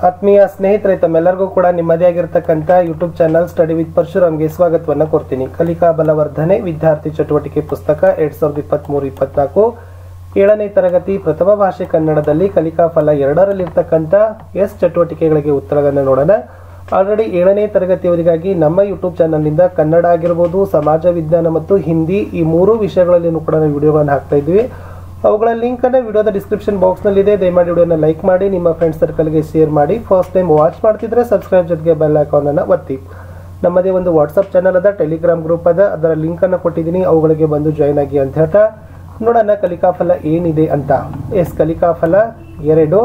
ಆತ್ಮೀಯ ಸ್ನೇಹಿತರೆ, ತಮ್ಮೆಲ್ಲರಿಗೂ ಕೂಡ ನಿಮ್ಮದೇ ಆಗಿರತಕ್ಕಂತ ಯೂಟ್ಯೂಬ್ ಚಾನಲ್ ಸ್ಟಡಿ ವಿತ್ ಪರಶುರಾಮ್ಗೆ ಸ್ವಾಗತವನ್ನ ಕೋರ್ತೀನಿ. ಕಲಿಕಾ ಬಲವರ್ಧನೆ ವಿದ್ಯಾರ್ಥಿ ಚಟುವಟಿಕೆ ಪುಸ್ತಕ 2023-24 7ನೇ ತರಗತಿ ಪ್ರಥಮ ಭಾಷೆ ಕನ್ನಡದಲ್ಲಿ ಕಲಿಕಾ ಫಲ 2ರಲ್ಲಿರ್ತಕ್ಕಂಥ ಎಸ್ ಚಟುವಟಿಕೆಗಳಿಗೆ ಉತ್ತರಗಳನ್ನು ನೋಡೋಣ. ಆಲ್ರೆಡಿ 7ನೇ ತರಗತಿಯವರಿಗಾಗಿ ನಮ್ಮ ಯೂಟ್ಯೂಬ್ ಚಾನಲ್ನಿಂದ ಕನ್ನಡ ಆಗಿರ್ಬೋದು, ಸಮಾಜ ವಿಜ್ಞಾನ ಮತ್ತು ಹಿಂದಿ ಈ 3 ವಿಷಯಗಳಲ್ಲಿ ಕೂಡ ನಾವು ವಿಡಿಯೋಗಳನ್ನು ಹಾಕ್ತಾ ಇದ್ವಿ. ಅವುಗಳ ಲಿಂಕ್ ಅನ್ನು ವಿಡಿಯೋದ ಡಿಸ್ಕ್ರಿಪ್ಷನ್ ಬಾಕ್ಸ್ ನಲ್ಲಿ ಇದೆ. ದಯಮಾಡಿ ವಿಡಿಯೋನ ಲೈಕ್ ಮಾಡಿ, ನಿಮ್ಮ ಫ್ರೆಂಡ್ಸ್ ಸರ್ಕಲ್ಗೆ ಶೇರ್ ಮಾಡಿ. ಫಸ್ಟ್ ಟೈಮ್ ವಾಚ್ ಮಾಡ್ತಿದ್ರೆ ಸಬ್ಸ್ಕ್ರೈಬ್ ಜೊತೆಗೆ ಬೆಲ್ ಐಕಾನ್ ಅನ್ನು ಒತ್ತಿ. ನಮ್ಮದೇ ಒಂದು ವಾಟ್ಸ್ಆಪ್ ಚಾನಲ್ ಅದ, ಟೆಲಿಗ್ರಾಮ್ ಗ್ರೂಪ್ ಅದ, ಅದರ ಲಿಂಕ್ ಅನ್ನು ಕೊಟ್ಟಿದ್ದೀನಿ, ಅವುಗಳಿಗೆ ಬಂದು ಜಾಯ್ನ್ ಆಗಿ ಅಂತ ಹೇಳ್ತಾ ನೋಡೋಣ ಕಲಿಕಾ ಫಲ ಏನಿದೆ ಅಂತ. ಕಲಿಕಾ ಫಲ 2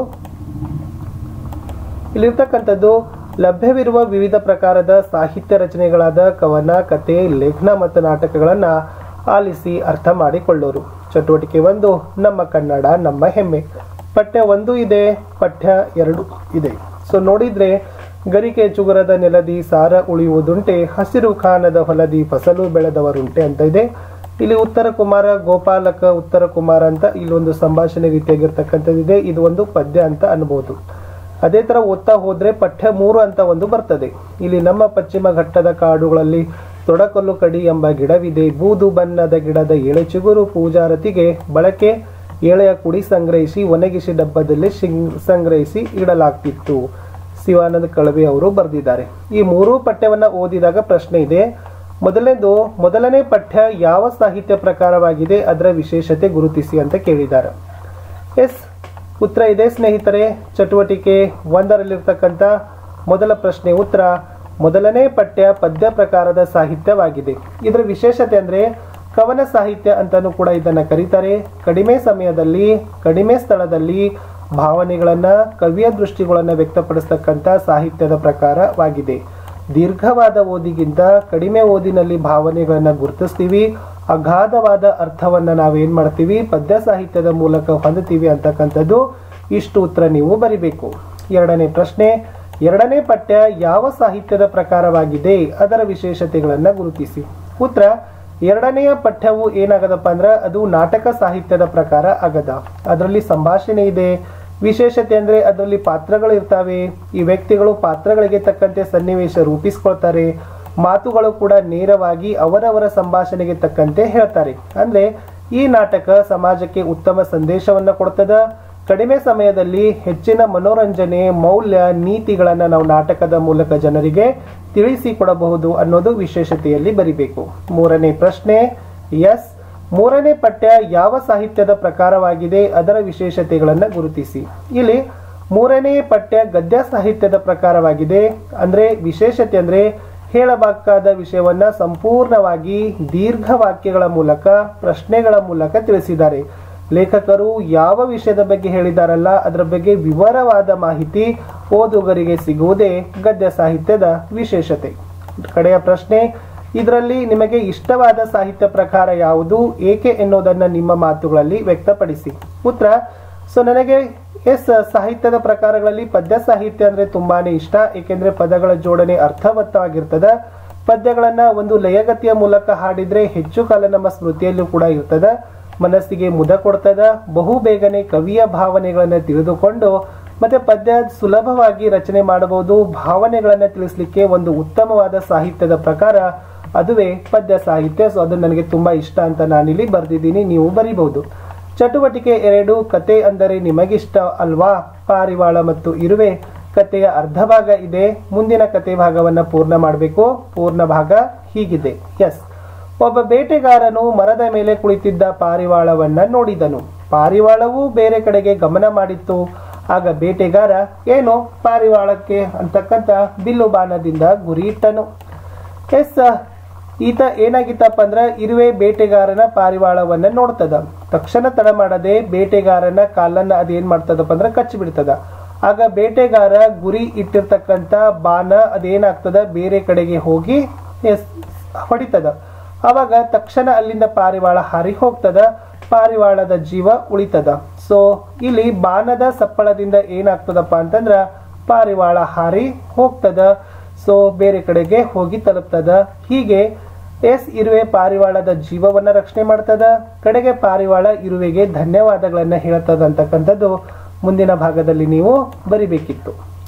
ಇಲ್ಲಿರ್ತಕ್ಕಂಥದ್ದು ಲಭ್ಯವಿರುವ ವಿವಿಧ ಪ್ರಕಾರದ ಸಾಹಿತ್ಯ ರಚನೆಗಳಾದ ಕವನ, ಕತೆ, ಲೇಖನ ಮತ್ತು ನಾಟಕಗಳನ್ನ ಆಲಿಸಿ ಅರ್ಥ ಮಾಡಿಕೊಳ್ಳೋರು. ಚಟುವಟಿಕೆ 1 ನಮ್ಮ ಕನ್ನಡ ನಮ್ಮ ಹೆಮ್ಮೆ. ಪಠ್ಯ 1 ಇದೆ, ಪಠ್ಯ 2 ಇದೆ. ಸೊ ನೋಡಿದ್ರೆ ಗರಿಕೆ ಚುಗುರದ ನೆಲದಿ ಸಾರ ಉಳಿಯುವುದುಂಟೆ, ಹಸಿರು ಖಾನದ ಹೊಲದಿ ಫಸಲು ಬೆಳೆದವರುಂಟೆ ಅಂತ ಇದೆ. ಇಲ್ಲಿ ಉತ್ತರ ಕುಮಾರ ಗೋಪಾಲಕ ಉತ್ತರ ಕುಮಾರ ಅಂತ ಇಲ್ಲೊಂದು ಸಂಭಾಷಣೆ ರೀತಿಯಾಗಿರ್ತಕ್ಕಂಥದ್ದಿದೆ. ಇದು ಒಂದು ಪದ್ಯ ಅಂತ ಅನ್ಬೋದು. ಅದೇ ತರ ಓದ್ತಾ ಹೋದ್ರೆ ಪಠ್ಯ 3 ಅಂತ ಒಂದು ಬರ್ತದೆ. ಇಲ್ಲಿ ನಮ್ಮ ಪಶ್ಚಿಮ ಘಟ್ಟದ ಕಾಡುಗಳಲ್ಲಿ ತೊಡಕಲ್ಲು ಕಡಿ ಎಂಬ ಗಿಡವಿದೆ, ಬೂದು ಬಣ್ಣದ ಗಿಡದ ಎಳೆ ಚಿಗುರು ಪೂಜಾರತಿಗೆ ಬಳಕೆ, ಎಳೆಯ ಕುಡಿ ಸಂಗ್ರಹಿಸಿ ಒಣಗಿಸಿ ಡಬ್ಬದಲ್ಲಿ ಸಂಗ್ರಹಿಸಿ ಇಡಲಾಗ್ತಿತ್ತು. ಶಿವಾನಂದ ಕಳವೆ ಅವರು ಬರೆದಿದ್ದಾರೆ. ಈ 3 ಪಠ್ಯವನ್ನ ಓದಿದಾಗ ಪ್ರಶ್ನೆ ಇದೆ. ಮೊದಲನೇ ಪಠ್ಯ ಯಾವ ಸಾಹಿತ್ಯ ಪ್ರಕಾರವಾಗಿದೆ, ಅದರ ವಿಶೇಷತೆ ಗುರುತಿಸಿ ಅಂತ ಕೇಳಿದ್ದಾರೆ. ಉತ್ತರ ಇದೆ ಸ್ನೇಹಿತರೆ. ಚಟುವಟಿಕೆ 1ರಲ್ಲಿರ್ತಕ್ಕಂಥ ಮೊದಲ ಪ್ರಶ್ನೆ ಉತ್ತರ, ಮೊದಲನೇ ಪಠ್ಯ ಪದ್ಯ ಪ್ರಕಾರದ ಸಾಹಿತ್ಯವಾಗಿದೆ. ಇದರ ವಿಶೇಷತೆ ಅಂದ್ರೆ ಕವನ ಸಾಹಿತ್ಯ ಅಂತಾನೂ ಕೂಡ ಇದನ್ನ ಕರೀತಾರೆ. ಕಡಿಮೆ ಸಮಯದಲ್ಲಿ ಕಡಿಮೆ ಸ್ಥಳದಲ್ಲಿ ಭಾವನೆಗಳನ್ನ, ಕವಿಯ ದೃಷ್ಟಿಗಳನ್ನ ವ್ಯಕ್ತಪಡಿಸ್ತಕ್ಕಂಥ ಸಾಹಿತ್ಯದ ಪ್ರಕಾರವಾಗಿದೆ. ದೀರ್ಘವಾದ ಓದಿಗಿಂತ ಕಡಿಮೆ ಓದಿನಲ್ಲಿ ಭಾವನೆಗಳನ್ನ ಗುರುತಿಸ್ತೀವಿ, ಅಗಾಧವಾದ ಅರ್ಥವನ್ನ ನಾವೇನ್ ಮಾಡ್ತೀವಿ ಪದ್ಯ ಸಾಹಿತ್ಯದ ಮೂಲಕ ಹೊಂದುತ್ತೀವಿ ಅಂತಕ್ಕಂಥದ್ದು. ಇಷ್ಟು ಉತ್ತರ ನೀವು ಬರಿಬೇಕು. 2ನೇ ಪ್ರಶ್ನೆ, 2ನೇ ಪಠ್ಯ ಯಾವ ಸಾಹಿತ್ಯದ ಪ್ರಕಾರವಾಗಿದೆ, ಅದರ ವಿಶೇಷತೆಗಳನ್ನ ಗುರುತಿಸಿ. ಉತ್ತರ, 2ನೆಯ ಪಠ್ಯವು ಏನಾಗದಪ್ಪ ಅಂದ್ರ ಅದು ನಾಟಕ ಸಾಹಿತ್ಯದ ಪ್ರಕಾರ ಆಗದ. ಅದರಲ್ಲಿ ಸಂಭಾಷಣೆ ಇದೆ. ವಿಶೇಷತೆ ಅಂದ್ರೆ ಅದರಲ್ಲಿ ಪಾತ್ರಗಳು ಇರ್ತಾವೆ. ಈ ವ್ಯಕ್ತಿಗಳು ಪಾತ್ರಗಳಿಗೆ ತಕ್ಕಂತೆ ಸನ್ನಿವೇಶ ರೂಪಿಸ್ಕೊಳ್ತಾರೆ. ಮಾತುಗಳು ಕೂಡ ನೇರವಾಗಿ ಅವರವರ ಸಂಭಾಷಣೆಗೆ ತಕ್ಕಂತೆ ಹೇಳ್ತಾರೆ. ಅಂದ್ರೆ ಈ ನಾಟಕ ಸಮಾಜಕ್ಕೆ ಉತ್ತಮ ಸಂದೇಶವನ್ನ ಕೊಡ್ತದ. ಕಡಿಮೆ ಸಮಯದಲ್ಲಿ ಹೆಚ್ಚಿನ ಮನೋರಂಜನೆ, ಮೌಲ್ಯ, ನೀತಿಗಳನ್ನ ನಾವು ನಾಟಕದ ಮೂಲಕ ಜನರಿಗೆ ತಿಳಿಸಿಕೊಡಬಹುದು ಅನ್ನೋದು ವಿಶೇಷತೆಯಲ್ಲಿ ಬರಿಬೇಕು. 3ನೇ ಪ್ರಶ್ನೆ, 3ನೇ ಪಠ್ಯ ಯಾವ ಸಾಹಿತ್ಯದ ಪ್ರಕಾರವಾಗಿದೆ, ಅದರ ವಿಶೇಷತೆಗಳನ್ನ ಗುರುತಿಸಿ. ಇಲ್ಲಿ 3ನೇ ಪಠ್ಯ ಗದ್ಯ ಸಾಹಿತ್ಯದ ಪ್ರಕಾರವಾಗಿದೆ. ಅಂದ್ರೆ ವಿಶೇಷತೆ ಅಂದ್ರೆ ಹೇಳಬೇಕಾದ ವಿಷಯವನ್ನ ಸಂಪೂರ್ಣವಾಗಿ ದೀರ್ಘ ವಾಕ್ಯಗಳ ಮೂಲಕ, ಪ್ರಶ್ನೆಗಳ ಮೂಲಕ ತಿಳಿಸಿದ್ದಾರೆ. ಲೇಖಕರು ಯಾವ ವಿಷಯದ ಬಗ್ಗೆ ಹೇಳಿದಾರಲ್ಲ ಅದರ ಬಗ್ಗೆ ವಿವರವಾದ ಮಾಹಿತಿ ಓದುಗರಿಗೆ ಸಿಗುವುದೇ ಗದ್ಯ ಸಾಹಿತ್ಯದ ವಿಶೇಷತೆ. ಕಡೆಯ ಪ್ರಶ್ನೆ, ಇದರಲ್ಲಿ ನಿಮಗೆ ಇಷ್ಟವಾದ ಸಾಹಿತ್ಯ ಪ್ರಕಾರ ಯಾವುದು, ಏಕೆ ಎನ್ನುವುದನ್ನ ನಿಮ್ಮ ಮಾತುಗಳಲ್ಲಿ ವ್ಯಕ್ತಪಡಿಸಿ. ಉತ್ತರ, ನನಗೆ ಸಾಹಿತ್ಯದ ಪ್ರಕಾರಗಳಲ್ಲಿ ಪದ್ಯ ಸಾಹಿತ್ಯ ಅಂದ್ರೆ ತುಂಬಾನೇ ಇಷ್ಟ. ಏಕೆಂದ್ರೆ ಪದಗಳ ಜೋಡಣೆ ಅರ್ಥವತ್ತವಾಗಿರ್ತದ. ಪದ್ಯಗಳನ್ನ ಒಂದು ಲಯಗತಿಯ ಮೂಲಕ ಹಾಡಿದ್ರೆ ಹೆಚ್ಚು ಕಾಲ ನಮ್ಮ ಸ್ಮೃತಿಯಲ್ಲೂ ಕೂಡ ಇರ್ತದ, ಮನಸ್ಸಿಗೆ ಮುದ ಕೊಡ್ತದ. ಬಹು ಬೇಗನೆ ಕವಿಯ ಭಾವನೆಗಳನ್ನ ತಿಳಿದುಕೊಂಡು ಮತ್ತೆ ಪದ್ಯ ಸುಲಭವಾಗಿ ರಚನೆ ಮಾಡಬಹುದು. ಭಾವನೆಗಳನ್ನ ತಿಳಿಸ್ಲಿಕ್ಕೆ ಒಂದು ಉತ್ತಮವಾದ ಸಾಹಿತ್ಯದ ಪ್ರಕಾರ ಅದುವೇ ಪದ್ಯ ಸಾಹಿತ್ಯ. ಸೊ ಅದು ನನಗೆ ತುಂಬಾ ಇಷ್ಟ ಅಂತ ನಾನಿಲ್ಲಿ ಬರ್ದಿದ್ದೀನಿ, ನೀವು ಬರೀಬಹುದು. ಚಟುವಟಿಕೆ 2, ಕತೆ ಅಂದರೆ ನಿಮಗಿಷ್ಟ ಅಲ್ವಾ, ಪಾರಿವಾಳ ಮತ್ತು ಇರುವೆ. ಕತೆಯ ಅರ್ಧ ಭಾಗ ಇದೆ, ಮುಂದಿನ ಕತೆ ಭಾಗವನ್ನ ಪೂರ್ಣ ಮಾಡಬೇಕು. ಪೂರ್ಣ ಭಾಗ ಹೀಗಿದೆ. ಒಬ್ಬ ಬೇಟೆಗಾರನು ಮರದ ಮೇಲೆ ಕುಳಿತಿದ್ದ ಪಾರಿವಾಳವನ್ನ ನೋಡಿದನು. ಪಾರಿವಾಳವು ಬೇರೆ ಕಡೆಗೆ ಗಮನ ಮಾಡಿತ್ತು. ಆಗ ಬೇಟೆಗಾರ ಏನೋ ಪಾರಿವಾಳಕ್ಕೆ ಅಂತಕ್ಕಂಥ ಬಿಲ್ಲು ಬಾಣದಿಂದ ಗುರಿ ಇಟ್ಟನು. ಈತ ಏನಾಗಿತ್ತಪ್ಪ ಅಂದ್ರ ಇರುವೆ ಬೇಟೆಗಾರನ ಪಾರಿವಾಳವನ್ನ ನೋಡ್ತದ. ತಕ್ಷಣ ತಡ ಮಾಡದೆ ಬೇಟೆಗಾರನ ಕಾಲನ್ನ ಅದೇನ್ ಮಾಡ್ತದಪ್ಪ ಅಂದ್ರ ಕಚ್ಚಿ ಬಿಡ್ತದ. ಆಗ ಬೇಟೆಗಾರ ಗುರಿ ಇಟ್ಟಿರ್ತಕ್ಕಂಥ ಬಾಣ ಅದೇನಾಗ್ತದ ಬೇರೆ ಕಡೆಗೆ ಹೋಗಿ ಹೊಡಿತದ. ಅವಾಗ ತಕ್ಷಣ ಅಲ್ಲಿಂದ ಪಾರಿವಾಳ ಹಾರಿ ಹೋಗ್ತದ. ಪಾರಿವಾಳದ ಜೀವ ಉಳಿತದ. ಸೊ ಇಲ್ಲಿ ಬಾಣದ ಸಪ್ಪಳದಿಂದ ಏನಾಗ್ತದಪ್ಪ ಅಂತಂದ್ರ ಪಾರಿವಾಳ ಹಾರಿ ಹೋಗ್ತದ. ಸೊ ಬೇರೆ ಕಡೆಗೆ ಹೋಗಿ ತಲುಪ್ತದ. ಹೀಗೆ ಇರುವೆ ಪಾರಿವಾಳದ ಜೀವವನ್ನ ರಕ್ಷಣೆ ಮಾಡ್ತದ. ಕಡೆಗೆ ಪಾರಿವಾಳ ಇರುವೆಗೆ ಧನ್ಯವಾದಗಳನ್ನ ಹೇಳ್ತದ ಅಂತಕ್ಕಂಥದ್ದು ಮುಂದಿನ ಭಾಗದಲ್ಲಿ ನೀವು ಬರಿಬೇಕಿತ್ತು.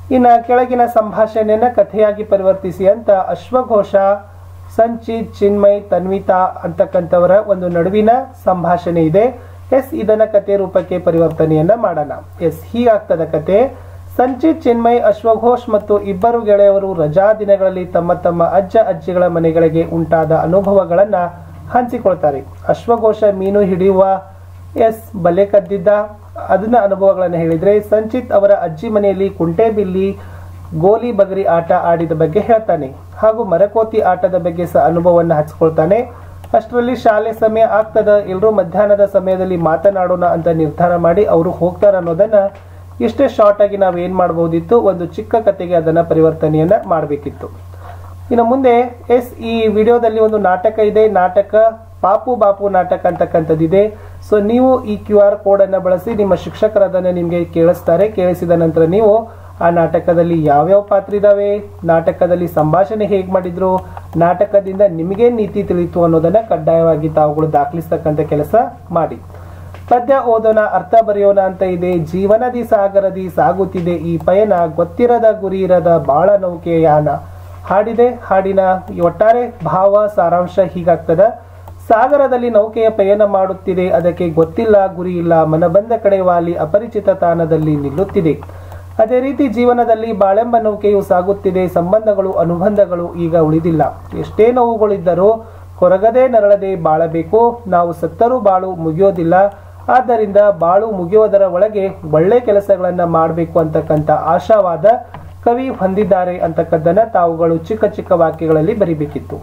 ಇನ್ನು ಕೆಳಗಿನ ಸಂಭಾಷಣೆಯನ್ನ ಕಥೆಯಾಗಿ ಪರಿವರ್ತಿಸಿ ಅಂತ ಅಶ್ವಘೋಷ, ಸಂಚಿತ್, ಚಿನ್ಮಯ್, ತನ್ವಿತಾ ಅಂತಕ್ಕಂಥವರ ಒಂದು ನಡುವಿನ ಸಂಭಾಷಣೆ ಇದೆ. ಎಸ್ ಇದನ್ನ ಕಥೆ ರೂಪಕ್ಕೆ ಪರಿವರ್ತನೆಯನ್ನ ಮಾಡೋಣ. ಎಸ್ ಹೀಗಾಗ್ತದ ಕತೆ. ಸಂಚಿತ್, ಚಿನ್ಮಯ್, ಅಶ್ವಘೋಷ್ ಮತ್ತು ಇಬ್ಬರು ಗೆಳೆಯವರು ರಜಾ ದಿನಗಳಲ್ಲಿ ತಮ್ಮ ತಮ್ಮ ಅಜ್ಜ ಅಜ್ಜಿಗಳ ಮನೆಗಳಿಗೆ ಉಂಟಾದ ಅನುಭವಗಳನ್ನ ಹಂಚಿಕೊಳ್ತಾರೆ. ಅಶ್ವಘೋಷ ಮೀನು ಹಿಡಿಯುವ ಬಲೆ ಕದ್ದಿದ್ದ ಅದನ್ನ ಅನುಭವಗಳನ್ನು ಹೇಳಿದ್ರೆ, ಸಂಚಿತ್ ಅವರ ಅಜ್ಜಿ ಮನೆಯಲ್ಲಿ ಕುಂಟೆಬಿಲ್ಲಿ, ಗೋಲಿ ಬಗರಿ ಆಟ ಆಡಿದ ಬಗ್ಗೆ ಹೇಳ್ತಾನೆ. ಹಾಗೂ ಮರಕೋತಿ ಆಟದ ಬಗ್ಗೆ ಸಹ ಅನುಭವವನ್ನು ಹಂಚಿಕೊಳ್ತಾನೆ. ಅಷ್ಟರಲ್ಲಿ ಶಾಲೆ ಸಮಯ ಆಗ್ತದ, ಎಲ್ಲರೂ ಮಧ್ಯಾಹ್ನದ ಸಮಯದಲ್ಲಿ ಮಾತನಾಡೋಣ ಅಂತ ನಿರ್ಧಾರ ಮಾಡಿ ಅವರು ಹೋಗ್ತಾರ ಅನ್ನೋದನ್ನ ಇಷ್ಟೇ ಶಾರ್ಟ್ ಆಗಿ ನಾವು ಏನ್ ಮಾಡಬಹುದಿತ್ತು, ಒಂದು ಚಿಕ್ಕ ಕತೆಗೆ ಅದನ್ನ ಪರಿವರ್ತನೆಯನ್ನ ಮಾಡಬೇಕಿತ್ತು. ಇನ್ನು ಮುಂದೆ ಈ ವಿಡಿಯೋದಲ್ಲಿ ಒಂದು ನಾಟಕ ಇದೆ. ನಾಟಕ ಪಾಪು ಬಾಪು ನಾಟಕ ಅಂತಕ್ಕಂಥದ್ದಿದೆ. ಸೊ ನೀವು ಈ QR ಕೋಡ್ ಅನ್ನ ಬಳಸಿ ನಿಮ್ಮ ಶಿಕ್ಷಕರು ಅದನ್ನ ನಿಮ್ಗೆ ಕೇಳಿಸ್ತಾರೆ. ಕೇಳಿಸಿದ ನಂತರ ನೀವು ಆ ನಾಟಕದಲ್ಲಿ ಯಾವ್ಯಾವ ಪಾತ್ರ ಇದಾವೆ, ನಾಟಕದಲ್ಲಿ ಸಂಭಾಷಣೆ ಹೇಗ್ ಮಾಡಿದ್ರು, ನಾಟಕದಿಂದ ನಿಮಗೆ ನೀತಿ ತಿಳಿತು ಅನ್ನೋದನ್ನ ಕಡ್ಡಾಯವಾಗಿ ತಾವುಗಳು ದಾಖಲಿಸ್ತಕ್ಕಂಥ ಕೆಲಸ ಮಾಡಿ. ಪದ್ಯ ಓದೋಣ, ಅರ್ಥ ಬರೆಯೋಣ ಅಂತ ಇದೆ. ಜೀವನದಿ ಸಾಗರದಿ ಸಾಗುತ್ತಿದೆ ಈ ಪಯಣ, ಗೊತ್ತಿರದ ಗುರಿ ಇರದ ಬಾಳ ನೌಕೆಯ ಯಾನ. ಹಾಡಿದೆ. ಹಾಡಿನ ಒಟ್ಟಾರೆ ಭಾವ ಸಾರಾಂಶ ಹೀಗಾಗ್ತದ. ಸಾಗರದಲ್ಲಿ ನೌಕೆಯ ಪಯಣ ಮಾಡುತ್ತಿದೆ, ಅದಕ್ಕೆ ಗೊತ್ತಿಲ್ಲ ಗುರಿ ಇಲ್ಲ, ಮನ ಬಂದ ಕಡೆ ವಾಲಿ ಅಪರಿಚಿತ ತಾಣದಲ್ಲಿ ನಿಲ್ಲುತ್ತಿದೆ. ಅದೇ ರೀತಿ ಜೀವನದಲ್ಲಿ ಬಾಳೆಂಬ ನೌಕೆಯು ಸಾಗುತ್ತಿದೆ, ಸಂಬಂಧಗಳು ಅನುಬಂಧಗಳು ಈಗ ಉಳಿದಿಲ್ಲ. ಎಷ್ಟೇ ನೋವುಗಳಿದ್ದರೂ ಕೊರಗದೆ ನರಳದೆ ಬಾಳಬೇಕು, ನಾವು ಸತ್ತರೂ ಬಾಳು ಮುಗಿಯೋದಿಲ್ಲ. ಆದ್ದರಿಂದ ಬಾಳು ಮುಗಿಯೋದರ ಒಳಗೆ ಒಳ್ಳೆ ಕೆಲಸಗಳನ್ನ ಮಾಡಬೇಕು ಅಂತಕ್ಕಂಥ ಆಶಾವಾದ ಕವಿ ಹೊಂದಿದ್ದಾರೆ ಅಂತಕ್ಕದ್ದನ್ನ ತಾವುಗಳು ಚಿಕ್ಕ ಚಿಕ್ಕ ವಾಕ್ಯಗಳಲ್ಲಿ ಬರಿಬೇಕಿತ್ತು.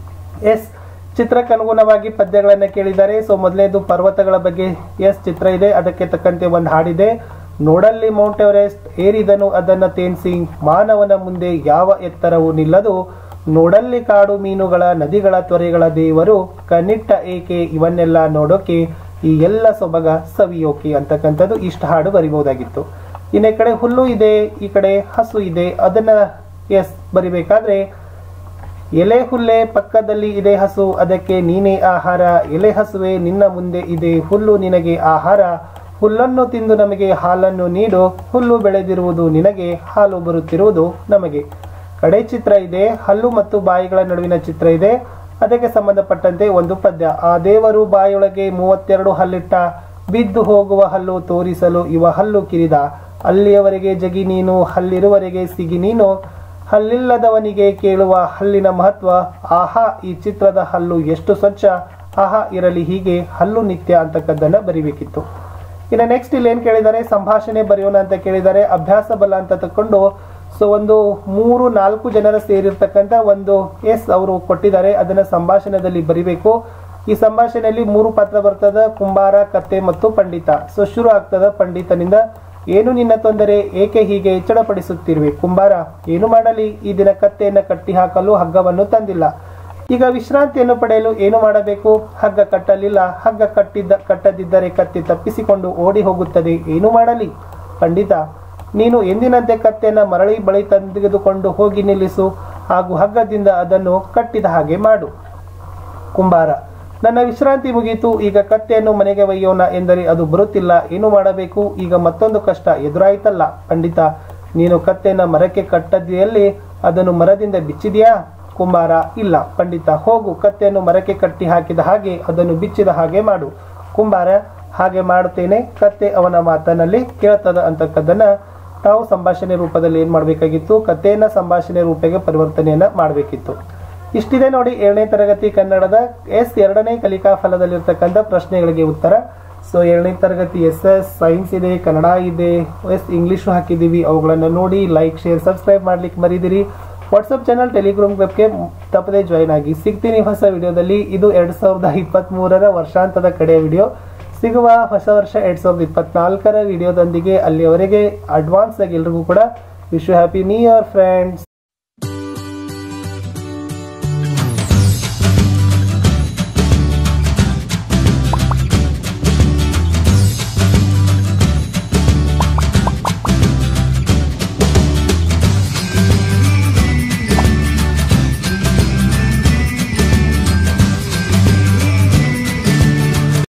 ಚಿತ್ರಕ್ಕನುಗುಣವಾಗಿ ಪದ್ಯಗಳನ್ನ ಕೇಳಿದ್ದಾರೆ. ಸೊ ಮೊದಲನೇದು ಪರ್ವತಗಳ ಬಗ್ಗೆ ಚಿತ್ರ ಇದೆ, ಅದಕ್ಕೆ ತಕ್ಕಂತೆ ಒಂದು ಹಾಡಿದೆ. ನೋಡಲ್ಲಿ ಮೌಂಟ್ ಎವರೆಸ್ಟ್ ಏರಿದನು ಅದನ್ನ ತೇನ್ಸಿ, ಮಾನವನ ಮುಂದೆ ಯಾವ ಎತ್ತರವೂ ನಿಲ್ಲದು, ನೋಡಲ್ಲಿ ಕಾಡು ಮೀನುಗಳ ನದಿಗಳ ತೊರೆಗಳ ದೇವರು, ಕನಿಟ್ಟ ಏಕೆ ಇವನ್ನೆಲ್ಲ ನೋಡೋಕೆ, ಈ ಎಲ್ಲ ಸೊಬಗ ಸವಿಯೋಕೆ ಅಂತಕ್ಕಂಥದ್ದು ಇಷ್ಟ ಹಾಡು ಬರಿಬಹುದಾಗಿತ್ತು. ಇನ್ನು ಈ ಕಡೆ ಹುಲ್ಲು ಇದೆ, ಈ ಕಡೆ ಹಸು ಇದೆ. ಅದನ್ನ ಬರಿಬೇಕಾದ್ರೆ, ಎಲೆ ಹುಲ್ಲೆ ಪಕ್ಕದಲ್ಲಿ ಇದೆ ಹಸು, ಅದಕ್ಕೆ ನೀನೇ ಆಹಾರ, ಎಲೆ ಹಸುವೆ ನಿನ್ನ ಮುಂದೆ ಇದೆ ಹುಲ್ಲು ನಿನಗೆ ಆಹಾರ, ಹುಲ್ಲನ್ನು ತಿಂದು ನಮಗೆ ಹಾಲನ್ನು ನೀಡು, ಹುಲ್ಲು ಬೆಳೆದಿರುವುದು ನಿನಗೆ ಹಾಲು ಬರುತ್ತಿರುವುದು ನಮಗೆ. ಕಡೆ ಚಿತ್ರ ಇದೆ, ಹಲ್ಲು ಮತ್ತು ಬಾಯಿಗಳ ನಡುವಿನ ಚಿತ್ರ ಇದೆ. ಅದಕ್ಕೆ ಸಂಬಂಧಪಟ್ಟಂತೆ ಒಂದು ಪದ್ಯ. ಆ ದೇವರು ಬಾಯೊಳಗೆ 32 ಹಲ್ಲಿಟ್ಟ, ಬಿದ್ದು ಹೋಗುವ ಹಲ್ಲು ತೋರಿಸಲು ಇವ ಹಲ್ಲು ಕಿರಿದ, ಅಲ್ಲಿಯವರೆಗೆ ಜಗಿ ನೀನು, ಹಲ್ಲಿರುವರೆಗೆ ಸಿಗಿ ನೀನು, ಹಲ್ಲಿಲ್ಲದವನಿಗೆ ಕೇಳುವ ಹಲ್ಲಿನ ಮಹತ್ವ, ಆಹಾ ಈ ಚಿತ್ರದ ಹಲ್ಲು ಎಷ್ಟು ಸ್ವಚ್ಛ, ಆಹಾ ಇರಲಿ ಹೀಗೆ ಹಲ್ಲು ನಿತ್ಯ ಅಂತಕ್ಕದ್ದನ್ನ ಬರಿಬೇಕಿತ್ತು. ಇನ್ನು ನೆಕ್ಸ್ಟ್ ಇಲ್ಲಿ ಏನ್ ಕೇಳಿದ್ದಾರೆ, ಸಂಭಾಷಣೆ ಬರೆಯೋಣ ಅಂತ ಕೇಳಿದ್ದಾರೆ. ಅಭ್ಯಾಸ ಬಲ ಅಂತ ತಕೊಂಡು ಸೊ ಒಂದು 3-4 ಜನರ ಸೇರಿರ್ತಕ್ಕಂಥ ಒಂದು ಅವರು ಕೊಟ್ಟಿದ್ದಾರೆ. ಅದನ್ನ ಸಂಭಾಷಣೆಯಲ್ಲಿ ಬರಿಬೇಕು. ಈ ಸಂಭಾಷಣೆಯಲ್ಲಿ 3 ಪಾತ್ರ ಬರ್ತದ, ಕುಂಬಾರ, ಕತ್ತೆ ಮತ್ತು ಪಂಡಿತ. ಸೊ ಶುರು ಆಗ್ತದ ಪಂಡಿತನಿಂದ. ಏನು ನಿನ್ನ ತೊಂದರೆ, ಏಕೆ ಹೀಗೆ ಎಚ್ಚರಪಡಿಸುತ್ತಿರುವೆ? ಕುಂಬಾರ, ಏನು ಮಾಡಲಿ, ಈ ದಿನ ಕತ್ತೆಯನ್ನ ಕಟ್ಟಿ ಹಾಕಲು ಹಗ್ಗವನ್ನು ತಂದಿಲ್ಲ. ಈಗ ವಿಶ್ರಾಂತಿಯನ್ನು ಪಡೆಯಲು ಏನು ಮಾಡಬೇಕು? ಹಗ್ಗ ಕಟ್ಟಲಿಲ್ಲ. ಹಗ್ಗ ಕಟ್ಟದಿದ್ದರೆ ಕತ್ತೆ ತಪ್ಪಿಸಿಕೊಂಡು ಓಡಿ ಹೋಗುತ್ತದೆ, ಏನು ಮಾಡಲಿ? ಪಂಡಿತ, ನೀನು ಎಂದಿನಂತೆ ಕತ್ತೆಯನ್ನ ಮರಳಿ ಬಳಿ ತೆಗೆದುಕೊಂಡು ಹೋಗಿ ನಿಲ್ಲಿಸು, ಹಾಗೂ ಹಗ್ಗದಿಂದ ಅದನ್ನು ಕಟ್ಟಿದ ಹಾಗೆ ಮಾಡು. ಕುಂಬಾರ, ನನ್ನ ವಿಶ್ರಾಂತಿ ಮುಗಿಯಿತು, ಈಗ ಕತ್ತೆಯನ್ನು ಮನೆಗೆ ಒಯ್ಯೋಣ ಎಂದರೆ ಅದು ಬರುತ್ತಿಲ್ಲ, ಏನು ಮಾಡಬೇಕು? ಈಗ ಮತ್ತೊಂದು ಕಷ್ಟ ಎದುರಾಯ್ತಲ್ಲ. ಪಂಡಿತ, ನೀನು ಕತ್ತೆಯನ್ನ ಮರಕ್ಕೆ ಕಟ್ಟದಿಯಲ್ಲಿ ಅದನ್ನು ಮರದಿಂದ ಬಿಚ್ಚಿದೆಯಾ? ಕುಂಬಾರ, ಇಲ್ಲ. ಪಂಡಿತ, ಹೋಗು, ಕತ್ತೆಯನ್ನು ಮರಕ್ಕೆ ಕಟ್ಟಿ ಹಾಕಿದ ಹಾಗೆ ಅದನ್ನು ಬಿಚ್ಚಿದ ಹಾಗೆ ಮಾಡು. ಕುಂಬಾರ, ಹಾಗೆ ಮಾಡುತ್ತೇನೆ. ಕತ್ತೆ ಅವನ ಮಾತನಲ್ಲಿ ಕೇಳ್ತದ ಅಂತಕ್ಕದ್ದನ್ನ ತಾವು ಸಂಭಾಷಣೆ ರೂಪದಲ್ಲಿ ಏನ್ ಮಾಡಬೇಕಾಗಿತ್ತು, ಕಥೆಯನ್ನ ಸಂಭಾಷಣೆ ರೂಪಕ್ಕೆ ಪರಿವರ್ತನೆಯನ್ನ ಮಾಡಬೇಕಿತ್ತು. ಇಷ್ಟಿದೆ ನೋಡಿ 7ನೇ ತರಗತಿ ಕನ್ನಡದ 2ನೇ ಕಲಿಕಾ ಫಲದಲ್ಲಿರ್ತಕ್ಕಂಥ ಪ್ರಶ್ನೆಗಳಿಗೆ ಉತ್ತರ. ಸೊ 7ನೇ ತರಗತಿ SS ಸೈನ್ಸ್ ಇದೆ, ಕನ್ನಡ ಇದೆ, ಇಂಗ್ಲಿಷ್ ಹಾಕಿದೀವಿ. ಅವುಗಳನ್ನು ನೋಡಿ ಲೈಕ್, ಶೇರ್, ಸಬ್ಸ್ಕ್ರೈಬ್ ಮಾಡ್ಲಿಕ್ಕೆ ಮರಿದಿರಿ. ವಾಟ್ಸಪ್ ಚಾನಲ್, ಟೆಲಿಗ್ರಾಮ್ ವೆಬ್ಗೆ ತಪ್ಪದೆ ಜಾಯ್ನ್ ಆಗಿ. ಸಿಗ್ತೀನಿ ಹೊಸ ವಿಡಿಯೋದಲ್ಲಿ. ಇದು 2023ರ ವರ್ಷಾಂತದ ಕಡೆಯ ವಿಡಿಯೋ. ಸಿಗುವ ಹೊಸ ವರ್ಷ 2024ರ ವಿಡಿಯೋದೊಂದಿಗೆ. ಅಲ್ಲಿಯವರೆಗೆ ಅಡ್ವಾನ್ಸ್ ಆಗಿ ಎಲ್ರಿಗೂ ಕೂಡ wish you happy new year friends.